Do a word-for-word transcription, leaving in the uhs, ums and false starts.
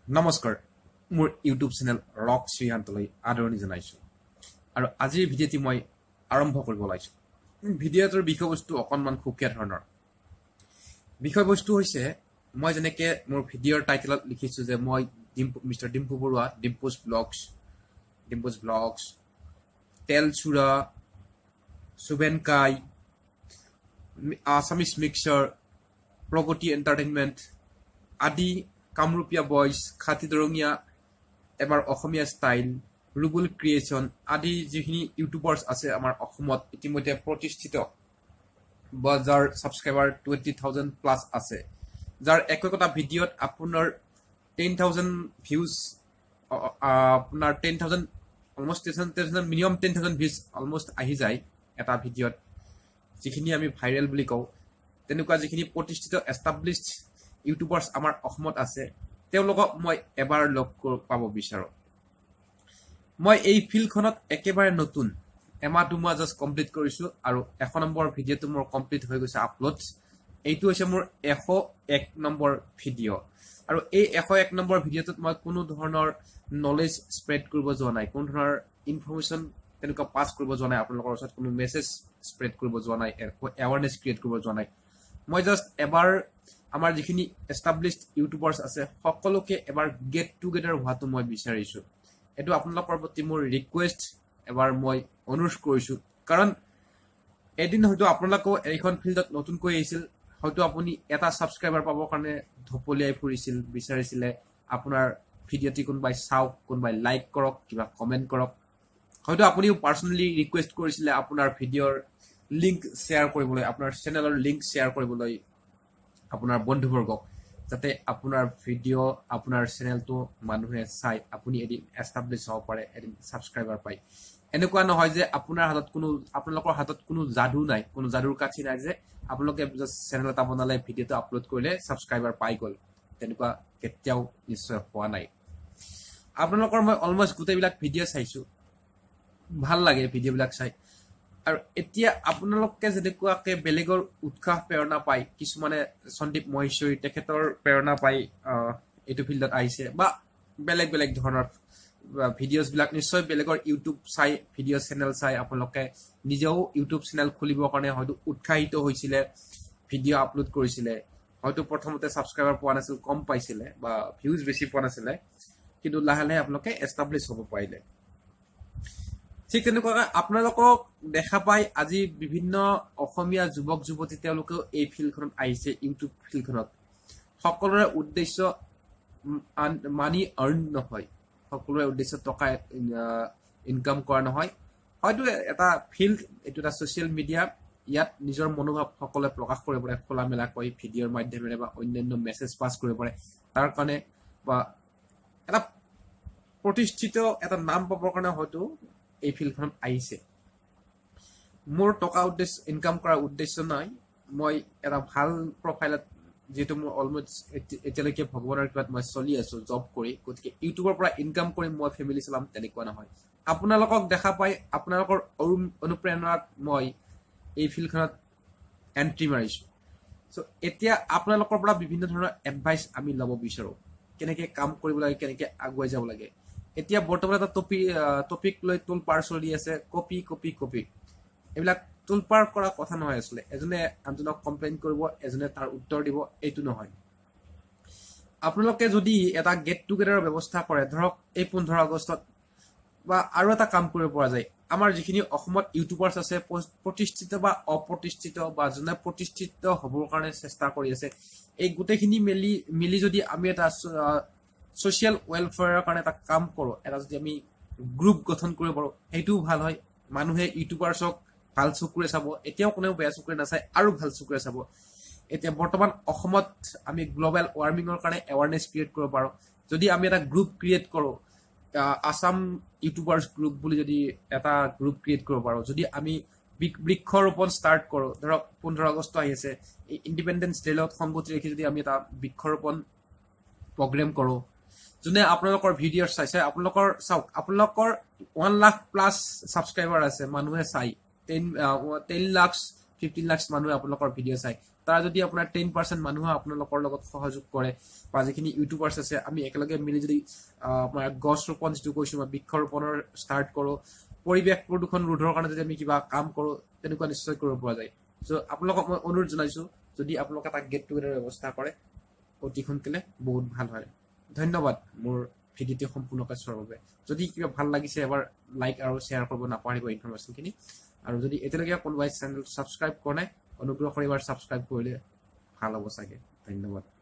নমস্কাৰ মোৰ YouTube channel rock শ্ৰীহান্তলৈ আদৰণি জনাইছো আৰু আজিৰ ভিডিঅ'টি মই আৰম্ভ কৰিব ওলাইছো ভিডিঅ'টোৰ বিষয়বস্তু অকনমান খুকিয়া ধৰণৰ বিষয়বস্তু হৈছে মই যেনেকে মোৰ ভিডিঅ'ৰ টাইটেলত লিখিছো যে মই mister Dimpu Baruah Dimpu's blogs Dimpu's blogs তেলচুৰা সুবেনকাই Assamese Mixture প্ৰগতি এন্টাৰটেইনমেন্ট আদি কামৰূপীয়া বয়স খাতি দৰঙিয়া এবাৰ অসমীয়া ষ্টাইল ৰুবুল ক্ৰিয়েচন আদি যিখিনি ইউটিউবাৰ্ছ আছে আমাৰ অসমত ইতিমধ্যে প্ৰতিষ্ঠিত বাজাৰ সাবস্ক্ৰাইবাৰ twenty thousand প্লাস আছে যাৰ এককটা ভিডিঅ'ত আপোনাৰ ten thousand ভিউজ আপোনাৰ ten thousand almost ten thousand minimum ten thousand views almost আহি যায় এটা ভিডিঅ'ত যিখিনি আমি ভাইৰেল বুলি কওঁ তেনেকুৱা যিখিনি প্ৰতিষ্ঠিত এস্টাবলিশড ইউটিউবাৰ্ছ আমাৰ অসমত আছে তেওঁলোকক মই এবাৰ লগ পাব বিচাৰো মই এই ফিল্ডখনত একেবাৰে নতুন এমা দুমা জাস্ট কমপ্লিট কৰিছো আৰু one নম্বৰ ভিডিঅ'টো মোৰ কমপ্লিট হৈ গৈছে আপলোড এইটো হৈছে মোৰ one oh one number video' আৰু এই one oh one নম্বৰ ভিডিঅ'টোত মই কোনো ধৰণৰ নলেজ স্প্ৰেড কৰিব যোৱা নাই কোনো ধৰণৰ ইনফৰমেশন তেনেকুৱা পাস কৰিব যোৱা নাই আপোনালোকৰ ওচৰত কোনো মেছেজ স্প্ৰেড কৰিব যোৱা নাই এৱাৰনেছ ক্ৰিয়েট কৰিব যোৱা নাই মই জাস্ট এবাৰ আমাৰ যিখিনি এস্টাবলিশড ইউটিউবাৰ্ছ আছে সকলোকে এবাৰ গেট টুগেদাৰ হোৱাটো মই বিচাৰিছো এটো আপোনালোকৰ প্ৰতি মোৰ ৰিকুৱেষ্ট এবাৰ মই অনুৰোধ কৰিছো কাৰণ এদিন হয়তো আপোনালোকও এইখন ফিল্ডত নতুনকৈ আহিছিল হয়তো আপুনি এটা সাবস্ক্ৰাইবাৰ পাবৰ কাৰণে ধপলিয়াই ফুৰিছিল বিচাৰিছিলে আপোনাৰ ভিডিঅ'টি কোনবাই চাওক কোনবাই লাইক কৰক কিবা কমেন্ট কৰক হয়তো আপুনিও পাৰ্সোনালি ৰিকুৱেষ্ট কৰিছিলে আপোনাৰ ভিডিঅ'ৰ লিংক শেয়াৰ কৰিবলৈ আপোনাৰ চেনেলৰ লিংক শেয়াৰ কৰিবলৈ আপোনাৰ বন্ধুবৰ্গক যাতে আপোনাৰ ভিডিঅ' আপোনাৰ চেনেলটো মানুহে চাই আপুনি এদিন এস্টাবলিশ হ'ব পাৰে এদিন সাবস্ক্ৰাইবাৰ পায় এনেকুৱা নহয় যে আপোনাৰ হাতত কোনো আপোনালোকৰ হাতত কোনো জাদু নাই কোনো জাদুৰ কাঠি নাই যে আপোনালোকে চেনেল এটা বনালে ভিডিঅ'টো আপলোড কৰিলে সাবস্ক্ৰাইবাৰ পাই গ'ল তেনেকুৱা কেতিয়াও নিশ্চয় হোৱা নাই আপোনালোকৰ মই অলমোস্ট গোটেইবিলাক ভিডিঅ' চাইছো ভাল লাগে ভিডিঅ'বিলাক চাই আৰু এতিয়া আপোনালোকে যেনেকুৱাকে বেলেগৰ উৎসাহ প্ৰেৰণা পাই কিছুমানে সন্দীপ মহেশ্বৰী তেখেতৰ প্ৰেৰণা পাই এইটো ফিল্ডত আহিছে বা বেলেগ বেলেগ ধৰণৰ ভিডিঅ'জ বিলাক নিশ্চয় বেলেগৰ ইউটিউব চাই ভিডিঅ' চেনেল চাই আপোনালোকে নিজেও ইউটিউব চেনেল খুলিবৰ কাৰণে হয়তো উৎসাহিত হৈছিলে ভিডিঅ' আপলোড কৰিছিলে হয়তো প্ৰথমতে সাবস্ক্ৰাইবাৰ পোৱা নাছিল কম পাইছিলে বা ভিউজ বেছি পোৱা নাছিলে কিন্তু লাহে লাহে আপোনালোকে এস্টাবলিশ হ'ব পাৰিলে ঠিক তেনেকুৱা আপোনালোকক দেখা পাই আজি বিভিন্ন অসমীয়া যুৱক যুৱতী তেওঁলোকেও এই ফিল্ডখনত আহিছে ইউটিউব ফিল্ডখনত সকলোৰে উদ্দেশ্য মানি আৰ্ন নহয় সকলোৰে উদ্দেশ্য টকা ইনকাম কৰা নহয় হয়তো এটা ফিল্ড এইটো এটা ছ'চিয়েল মিডিয়া ইয়াত নিজৰ মনোভাৱ সকলোৱে প্ৰকাশ কৰিব পাৰে খোলা মেলা কৈ ভিডিঅ'ৰ মাধ্যমেৰে বা অন্যান্য মেছেজ পাছ কৰিব পাৰে তাৰ কাৰণে বা এটা প্ৰতিষ্ঠিত এটা নাম পাবৰ কাৰণে হয়তো এই ফিল্ডখনত আহিছে মোৰ টকা উদ্দেশ্য ইনকাম কৰাৰ উদ্দেশ্য নাই মই এটা ভাল প্ৰফাইলত যেটো মোৰ অলমোস্ট এতিয়ালৈকে ভগৱানৰ কৃপাত মই চলি আছো জব কৰি গতিকে ইউটিউবৰ পৰা ইনকাম কৰি মই ফেমিলি চলাম তেনেকুৱা নহয় আপোনালোকক দেখা পাই আপোনালোকৰ অনুপ্ৰেৰণাত মই এই ফিল্ডখনত এন্ট্ৰি মাৰিছো সো এতিয়া আপোনালোকৰ পৰা বিভিন্ন ধৰণৰ এডভাইস আমি ল'ব বিচাৰো কেনেকৈ কাম কৰিব লাগে কেনেকৈ আগুৱাই যাব লাগে এতিয়া বৰ্তমান এটা টপিক টপিক লৈ টুল পাৰ চলি আছে কপি কপি কপি এইবিলাক টুল পাৰ কৰা কথা নহয় আসলে এজনে আনজনক কমপ্লেইন কৰিব এজনে তাৰ উত্তৰ দিব এইটো নহয় আপোনালোকে যদি এটা গেট টুগেদাৰৰ ব্যৱস্থা কৰে ধৰক এই পোন্ধৰ আগষ্টত বা আৰু এটা কাম কৰিব পৰা যায় আমাৰ যিখিনি অসমত ইউটিউবাৰ্ছ আছে প্ৰতিষ্ঠিত বা অপ্ৰতিষ্ঠিত বা জনে প্ৰতিষ্ঠিত হ'বৰ কাৰণে চেষ্টা কৰি আছে এই গোটেইখিনি মিলি মিলি যদি আমি এটা সোশ্যাল ওয়েলফেয়াৰৰ কাৰণে এটা কাম কৰো এটা যদি আমি গ্ৰুপ গঠন কৰিব পাৰো এইটো ভাল হয় মানুহে ইউটিউবাৰ্ছক ভাল চকুৰে চাব এতিয়াও কোনেও বেয়া চকুৰে নাচায় আৰু ভাল চকুৰে চাব এতিয়া বৰ্তমান অসমত আমি গ্লোবাল ওয়াৰ্মিংৰ কাৰণে এৱাৰনেছ ক্ৰিয়েট কৰিব পাৰো যদি আমি এটা গ্ৰুপ ক্ৰিয়েট কৰো আসাম ইউটিউবাৰ্ছ গ্ৰুপ বুলি যদি এটা গ্ৰুপ ক্ৰিয়েট কৰিব পাৰো যদি আমি বৃক্ষৰোপণ ষ্টাৰ্ট কৰো ধৰক পোন্ধৰ আগষ্ট আহি আছে ইণ্ডিপেণ্ডেন্স ডে লগত সংগতি ৰাখি যদি আমি এটা বৃক্ষৰোপণ প্ৰগ্ৰাম কৰো যোনে আপোনালোকৰ ভিডিঅ' চাইছে আপোনালোকৰ চাওক আপোনালোকৰ one lakh প্লাস সাবস্ক্ৰাইবাৰ আছে মানুহে চাই ten ten lakh fifteen lakh মানুহে আপোনালোকৰ ভিডিঅ' চাই তাৰ যদি আপোনাৰ টেন পাৰ্চেণ্ট মানুহ আপোনালোকৰ লগত সহযোগ কৰে বা যিখিনি ইউটিউবাৰ্ছ আছে আমি একেলগে মিলি যদি আপোনাৰ গছ ৰোপণ যিটো কৈছো মই বৃক্ষ ৰোপণৰ ষ্টাৰ্ট কৰোঁ পৰিৱেশ প্ৰদূষণ ৰোধৰ কাৰণে যদি আমি কিবা কাম কৰোঁ তেনেকুৱা নিশ্চয় কৰিব পৰা যায় চ' আপোনালোকক মই অনুৰোধ জনাইছো যদি আপোনালোকে এটা গেট টুগেডাৰ ব্যৱস্থা কৰে অতি সোনকালে বহুত ভাল হয় ধন্যবাদ মোৰ ভিডিঅ'টো সম্পূৰ্ণকৈ চোৱাৰ বাবে যদি কিবা ভাল লাগিছে এবাৰ লাইক আৰু শ্বেয়াৰ কৰিব নাপাহৰিব ইনফৰমেশ্যনখিনি আৰু যদি এতিয়ালৈকে কোনোবাই চেনেল ছাবস্ক্ৰাইব কৰা নাই অনুগ্ৰহ কৰি এবাৰ ছাবস্ক্ৰাইব কৰিলে ভাল হ'ব চাগে ধন্যবাদ